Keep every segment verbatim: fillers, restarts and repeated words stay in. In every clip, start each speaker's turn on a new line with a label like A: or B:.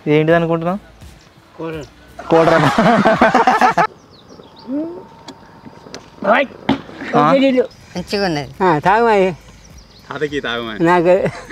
A: ఏంటిది అనుకుంటున్నావు? కోటరా
B: మంచిగా ఉన్నది.
C: తాగమాయి
D: తాతకి తాగమని
C: నాకు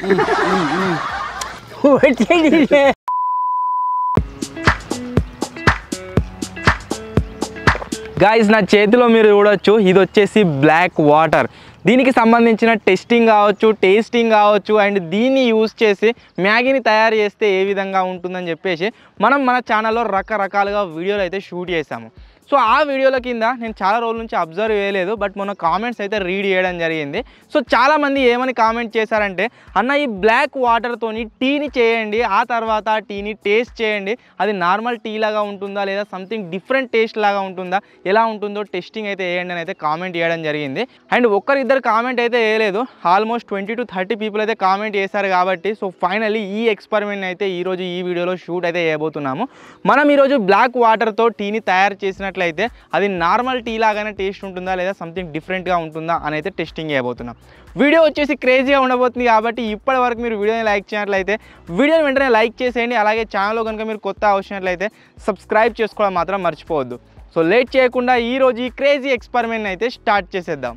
A: గాయ్స్ నా చేతిలో మీరు చూడొచ్చు, ఇది వచ్చేసి బ్లాక్ వాటర్. దీనికి సంబంధించిన టెస్టింగ్ కావచ్చు, టేస్టింగ్ కావచ్చు, అండ్ దీన్ని యూజ్ చేసి మ్యాగీని తయారు చేస్తే ఏ విధంగా ఉంటుందని చెప్పేసి మనం మన ఛానల్లో రకరకాలుగా వీడియోలు అయితే షూట్ చేసాము. సో ఆ వీడియోల కింద నేను చాలా రోజుల నుంచి అబ్జర్వ్ చేయలేదు, బట్ మొన్న కామెంట్స్ అయితే రీడ్ చేయడం జరిగింది. సో చాలామంది ఏమని కామెంట్ చేశారంటే, అన్న ఈ బ్లాక్ వాటర్తోని టీని చేయండి, ఆ తర్వాత ఆ టీని టేస్ట్ చేయండి, అది నార్మల్ టీ లాగా ఉంటుందా లేదా సంథింగ్ డిఫరెంట్ టేస్ట్ లాగా ఉంటుందా, ఎలా ఉంటుందో టెస్టింగ్ అయితే వేయండి అని అయితే కామెంట్ చేయడం జరిగింది. అండ్ ఒక్కరిద్దరు కామెంట్ అయితే వేయలేదు, almost twenty two thirty people అయితే కామెంట్ చేశారు. కాబట్టి సో ఫైనల్లీ ఈ ఎక్స్పెరిమెంట్ అయితే ఈరోజు ఈ వీడియోలో షూట్ అయితే చేయబోతున్నాము. మనం ఈరోజు బ్లాక్ వాటర్తో టీని తయారు చేసిన అయితే అది నార్మల్ టీ లాగానే టేస్ట్ ఉంటుందా లేదా సంథింగ్ డిఫరెంట్గా ఉంటుందా అని అయితే టెస్టింగ్ చేయబోతున్నాం. వీడియో వచ్చేసి క్రేజీగా ఉండబోతుంది. కాబట్టి ఇప్పటి వరకు మీరు వీడియోని లైక్ చేయనట్లయితే వీడియోని వెంటనే లైక్ చేసేయండి. అలాగే ఛానల్లో కనుక మీరు కొత్త వచ్చినట్లయితే సబ్స్క్రైబ్ చేసుకోవడం మాత్రం మర్చిపోవద్దు. సో లేట్ చేయకుండా ఈరోజు ఈ క్రేజీ ఎక్స్పెరిమెంట్ అయితే స్టార్ట్ చేసేద్దాం.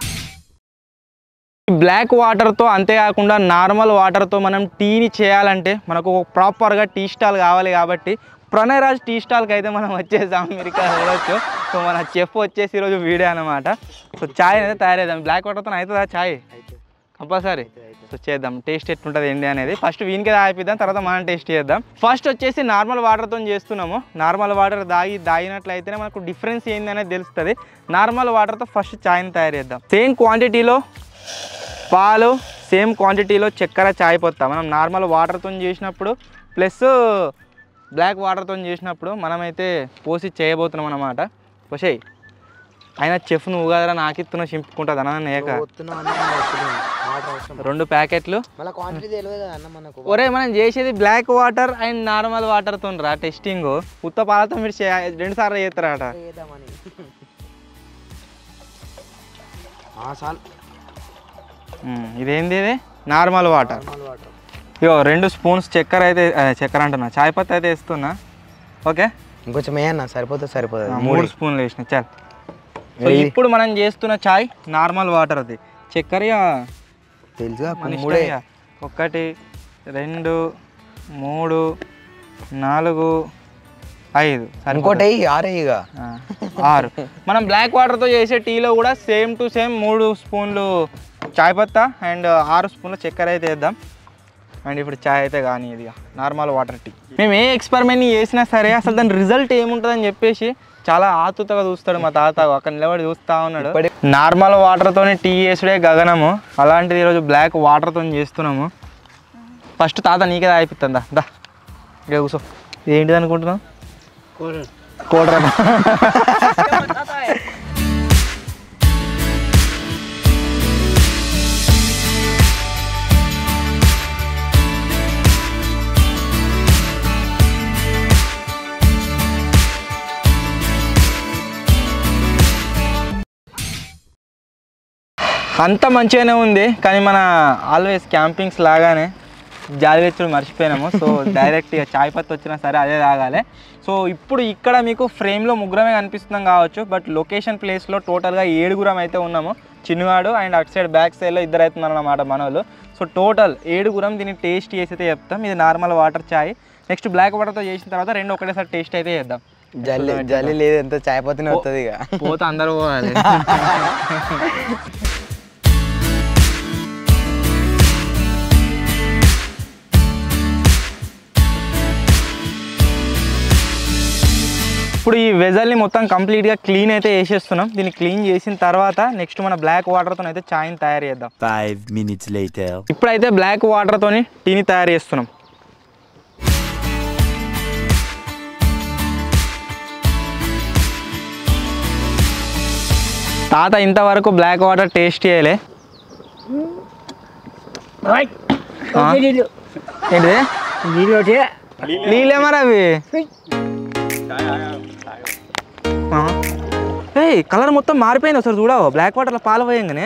A: బ్లాక్ వాటర్తో అంతేకాకుండా నార్మల్ వాటర్తో మనం టీని చేయాలంటే మనకు ప్రాపర్గా టీ స్టాల్ కావాలి. కాబట్టి ప్రణయ్ రాజ్ టీ స్టాల్కి అయితే మనం వచ్చేసాం, మీరు ఇక్కడ చూడవచ్చు. సో మన చెఫ్ వచ్చేసి ఈరోజు వీడియో అనమాట. సో ఛాయ్ అయితే తయారు చేద్దాం. బ్లాక్ వాటర్తో అవుతుందా ఛాయ్? కంపల్సరీ. సో చేద్దాం, టేస్ట్ ఎట్లుంటుంది ఏంటి అనేది. ఫస్ట్ వీనికే తాగిద్దాం, తర్వాత మనం టేస్ట్ చేద్దాం. ఫస్ట్ వచ్చేసి నార్మల్ వాటర్తో చేస్తున్నాము. నార్మల్ వాటర్ దాగి దాగినట్లయితేనే మనకు డిఫరెన్స్ ఏంది అనేది తెలుస్తుంది. నార్మల్ వాటర్తో ఫస్ట్ ఛాయ్ని తయారు చేద్దాం. సేమ్ క్వాంటిటీలో పాలు, సేమ్ క్వాంటిటీలో చక్కెర ఛాయ్ పోతాం. మనం నార్మల్ వాటర్తో చేసినప్పుడు ప్లస్ బ్లాక్ వాటర్తో చేసినప్పుడు మనమైతే పోసి చేయబోతున్నాం అన్నమాట. పోసేయి అయినా చెఫ్ నువ్వు కదరా నాకు ఇస్తున్నా చింపుకుంటుంది అన్న. ఏక రెండు ప్యాకెట్లు. ఒరే మనం చేసేది బ్లాక్ వాటర్ అండ్ నార్మల్ వాటర్తో రా టెస్టింగ్. ఉత్త పాలతో మీరు రెండు సార్లు చేస్తారట. ఇదేంది? ఇది నార్మల్ వాటర్. ఇగో రెండు స్పూన్స్ చక్కెర అయితే చక్కెర అంటున్నా చాయ్ పత్తి అయితే వేస్తున్నా. ఓకే
B: ఇంకొంచెం వేయన్నా సరిపోతుంది సరిపోతుంది
A: మూడు స్పూన్లు వేసిన చాలు. సో ఇప్పుడు మనం చేస్తున్న చాయ్ నార్మల్ వాటర్, అది చక్కెర
B: తెలుసుగా.
A: ఒకటి రెండు మూడు నాలుగు ఐదు
B: ఇంకోటి ఆరు ఇక
A: ఆరు. మనం బ్లాక్ వాటర్తో చేసే టీలో కూడా సేమ్ టు సేమ్ మూడు స్పూన్లు చాయ్ పత్తా అండ్ ఆరు స్పూన్ల చక్కెర అయితే వేద్దాం. అండ్ ఇప్పుడు చాయ్ అయితే కానీ ఇది నార్మల్ వాటర్ టీ. మేము ఏ ఎక్స్పెరిమెంట్ చేసినా సరే అసలు దాని రిజల్ట్ ఏముంటుందని చెప్పేసి చాలా ఆతుతగా చూస్తాడు మా తాత. అక్కడ నిలబడి చూస్తూ ఉన్నాడు. నార్మల్ వాటర్తో టీ చేసుడే గగనము, అలాంటిది ఈరోజు బ్లాక్ వాటర్తో చేస్తున్నాము. ఫస్ట్ తాత నీకే తాగిపిస్తుందా? దా ఇక కూర్చో. ఏంటిది అనుకుంటున్నావు? కోటరా. అంత మంచిగానే ఉంది, కానీ మన ఆల్వేస్ క్యాంపింగ్స్ లాగానే జాలి వెచ్చుడు మర్చిపోయినాము. సో డైరెక్ట్ ఇక చాయ్ పత్తి వచ్చినా సరే అదే తాగాలి. సో ఇప్పుడు ఇక్కడ మీకు ఫ్రేమ్లో ముగ్గురమే కనిపిస్తున్నాం కావచ్చు, బట్ లొకేషన్ ప్లేస్లో టోటల్గా ఏడుగురం అయితే ఉన్నాము. చిన్నవాడు అండ్ అటు సైడ్ బ్యాక్ సైడ్లో ఇద్దరు అవుతున్నారు అన్నమాట మన వాళ్ళు. సో టోటల్ ఏడుగురం దీన్ని టేస్ట్ చేసి అయితే చెప్తాం. ఇది నార్మల్ వాటర్ చాయ్. నెక్స్ట్ బ్లాక్ వాటర్తో చేసిన తర్వాత రెండు ఒకటేసారి టేస్ట్ అయితే చేద్దాం.
B: జల్లి జల్లి లేదు, ఎంత చాయ్ పత్తినే వస్తుంది. ఇక
A: పోతే అందరూ పోవాలి. ఇప్పుడు ఈ వెజల్ని మొత్తం కంప్లీట్గా క్లీన్ అయితే చేసేస్తున్నాం. దీన్ని క్లీన్ చేసిన తర్వాత నెక్స్ట్ మన బ్లాక్ వాటర్తో అయితే చాయ్ని తయారు చేద్దాం.
E: Five minutes later.
A: ఇప్పుడైతే బ్లాక్ వాటర్తోని టీని తయారు చేస్తున్నాం. తాత ఇంతవరకు బ్లాక్ వాటర్ టేస్ట్ చేయలే. ఏంటిది? నీళ్ళే మరి అవి. కలర్ మొత్తం మారిపోయింది, ఒకసారి చూడవు. బ్లాక్ వాటర్లో పాలు పోయంగానే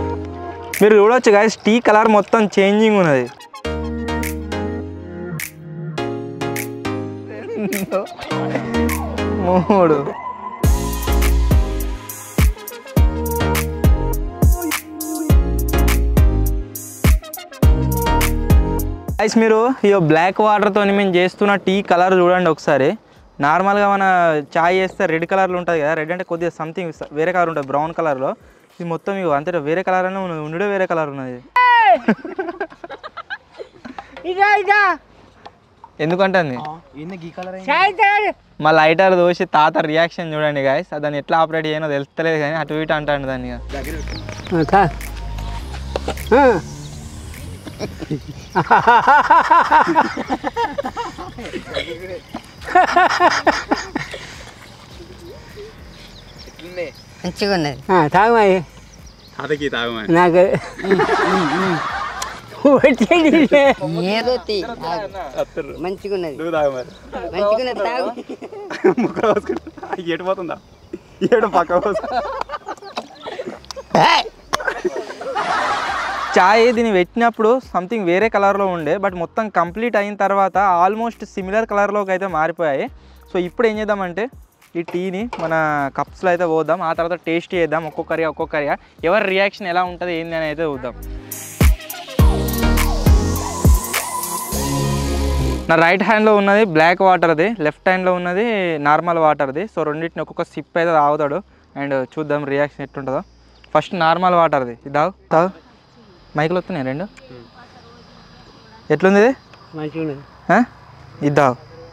A: మీరు చూడవచ్చు గాయస్, టీ కలర్ మొత్తం చేంజింగ్ ఉన్నది. రెండు మూడు గైస్ మీరు ఈ బ్లాక్ వాటర్తో మేము చేస్తున్న టీ కలర్ చూడండి ఒకసారి. నార్మల్గా మన చాయ్ చేస్తే రెడ్ కలర్లో ఉంటుంది కదా, రెడ్ అంటే కొద్దిగా సంథింగ్ వేరే కలర్ ఉంటుంది బ్రౌన్ కలర్లో. ఇది మొత్తం ఇవి అంతే వేరే కలర్ అనే ఉన్నది, ఉండే వేరే కలర్ ఉన్నది. ఎందుకంటే మా లైటర్ దోసి తాత రియాక్షన్ చూడండి గాయస్. దాన్ని ఎట్లా ఆపరేట్ చేయనో తెలుస్తలేదు కానీ అటు ఇటు అంటాను దాన్ని.
C: మంచిగా ఉన్నది.
B: తాగమాయి
D: తాతకి తాగమని
B: నాకు
C: ఏదో తీ. మంచిగా ఉన్నది.
D: నువ్వు తాగమని
C: మంచిగా ఉన్నది తాగు.
D: ముక్క పోసుకుంటా ఏడు పోతుందా ఏడు పక్క పోసు.
A: చాయ్ దీన్ని పెట్టినప్పుడు సంథింగ్ వేరే కలర్లో ఉండే, బట్ మొత్తం కంప్లీట్ అయిన తర్వాత ఆల్మోస్ట్ సిమిలర్ కలర్లోకి అయితే మారిపోయాయి. సో ఇప్పుడు ఏం చేద్దామంటే ఈ టీని మన కప్స్లో అయితే పోద్దాం, ఆ తర్వాత టేస్ట్ చేద్దాం ఒక్కొక్కరిగా ఒక్కొక్కరిగా. ఎవరి రియాక్షన్ ఎలా ఉంటుంది ఏంది అని అయితే చూద్దాం. నా రైట్ హ్యాండ్లో ఉన్నది బ్లాక్ వాటర్ది, లెఫ్ట్ హ్యాండ్లో ఉన్నది నార్మల్ వాటర్ది. సో రెండింటిని ఒక్కొక్క సిప్ అయితే తాగుతాడు అండ్ చూద్దాం రియాక్షన్ ఎట్లుంటుందో. ఫస్ట్ నార్మల్ వాటర్ది ఇది తాగు తాగు. మైకులు వస్తున్నాయి రెండు. ఎట్లుంది ఇది?
B: మంచిగా ఉన్నది.
A: ఇది తాగు.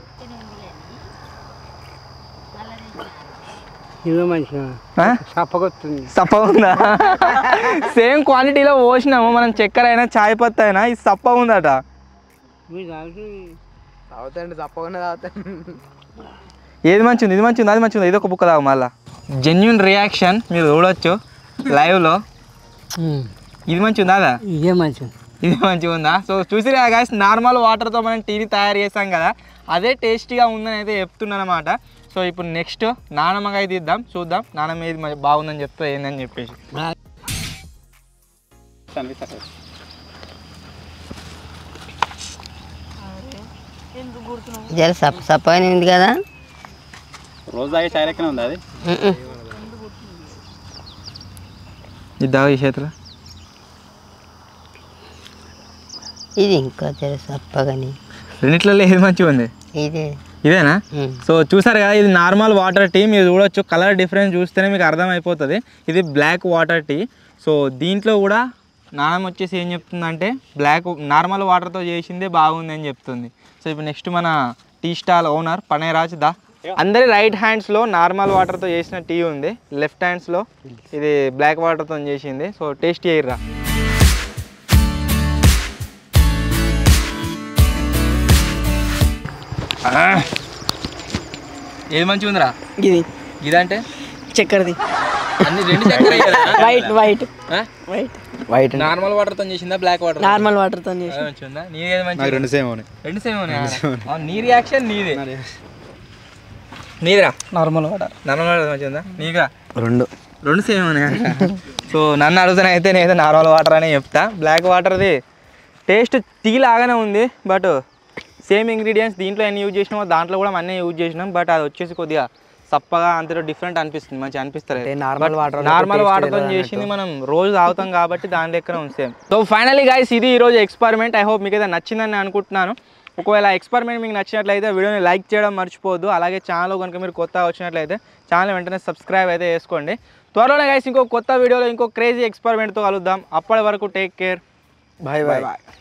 B: ఇదో మంచిగా సప్పగొస్తుంది.
A: సప్ప ఉందా? సేమ్ క్వాంటిటీలో పోసినాము మనం, చక్కెర అయినా చాయ్ పత్తి అయినా. ఇది సప్ప ఉందట.
B: తాగుతాండి సప్పకుండా తాగుతాను.
A: ఏది మంచిది? ఇది మంచిది, అది మంచిది. ఇది ఒక బుక్క తాగు మళ్ళా. జెన్యున్ రియాక్షన్ మీరు చూడొచ్చు లైవ్లో. ఇది మంచిగా ఉందా? అదా
B: ఇదే మంచిగా
A: ఇది మంచిగా ఉందా? సో చూసిరా గాయస్, నార్మల్ వాటర్తో మనం టీని తయారు చేసాం కదా, అదే టేస్టీగా ఉందని అయితే చెప్తున్నాను అనమాట. సో ఇప్పుడు నెక్స్ట్ నానమ్మగా అయితే ఇద్దాం, చూద్దాం నానమ్మ ఏది బాగుందని చెప్తా ఏందని చెప్పేసి.
C: జర సప్ప సప్పగానే ఉంది కదా.
D: రోజు తాగే చాయ్ లెక్కనే ఉంది అది.
A: ఇది తాగు ఈ చేతిలో.
C: ఇది ఇంకా జర సప్పగాని.
A: రెండిట్లలో ఏది మంచిగా ఉంది?
C: ఇదే
A: ఇదేనా? సో చూసారు కదా, ఇది నార్మల్ వాటర్ టీ. మీరు చూడొచ్చు కలర్ డిఫరెన్స్ చూస్తేనే మీకు అర్థమైపోతుంది. ఇది బ్లాక్ వాటర్ టీ. సో దీంట్లో కూడా నానమ్మ వచ్చేసి ఏం చెప్తుందంటే బ్లాక్ నార్మల్ వాటర్తో చేసిందే బాగుంది అని చెప్తుంది. సో ఇప్పుడు నెక్స్ట్ మన టీ స్టాల్ ఓనర్ పనేరాజ్ దా. అందరి రైట్ హ్యాండ్స్లో నార్మల్ వాటర్తో చేసిన టీ ఉంది, లెఫ్ట్ హ్యాండ్స్లో ఇది బ్లాక్ వాటర్తో చేసింది. సో టేస్ట్ చేయర్రా. ఏది మంచిగా ఉందిరా?
B: ఇది
A: ఇదంటే
B: చక్కెరది.
A: అన్ని రెండు చక్కెర
B: white white white white
A: normal water తో చేసిందా బ్లాక్ వాటర్?
B: నార్మల్ వాటర్ తో చేసి
A: మంచిగా నీది ఏది మంచిగా?
D: రెండు సేమ్
A: రెండు సేమ్ నీ రియాక్షన్ నీదే. నీదిరా
B: నార్మల్ వాటర్.
A: నార్మల్ వాటర్ మంచిగా నీగా?
B: రెండు
A: రెండు సేమ్ సో నన్ను అడుగుతానే అయితే నేనైతే నార్మల్ వాటర్ అనే చెప్తా. బ్లాక్ వాటర్ది టేస్ట్ టీ లాగానే ఉంది, బట్ సేమ్ ఇంగ్రీడియంట్స్ దీంట్లో ఎన్ని యూజ్ చేసినామో దాంట్లో కూడా అన్నీ యూజ్ చేసినాం. బట్ అది వచ్చేసి కొద్దిగా సప్పగా అంతలో డిఫరెంట్ అనిపిస్తుంది, మంచిగా అనిపిస్తుంది.
B: నార్మల్ వాటర్
A: నార్మల్ వాటర్తో చేసింది మనం రోజు తాగుతాం కాబట్టి దాని దగ్గర ఉంది సేమ్. సో ఫైనలీ గైస్ ఇది ఈరోజు ఎక్స్పెరిమెంట్. ఐ హోప్ మీకు అయితే నచ్చిందని అనుకుంటున్నాను. ఒకవేళ ఎక్స్పెరిమెంట్ మీకు నచ్చినట్లయితే వీడియోని లైక్ చేయడం మర్చిపోవద్దు. అలాగే ఛానల్ కనుక మీరు కొత్తగా వచ్చినట్లయితే ఛానల్ వెంటనే సబ్స్క్రైబ్ అయితే చేసుకోండి. త్వరలోనే గైస్ ఇంకో కొత్త వీడియోలో ఇంకో క్రేజీ ఎక్స్పెరిమెంట్తో కలుద్దాం. అప్పటి వరకు టేక్ కేర్.
B: Bye bye.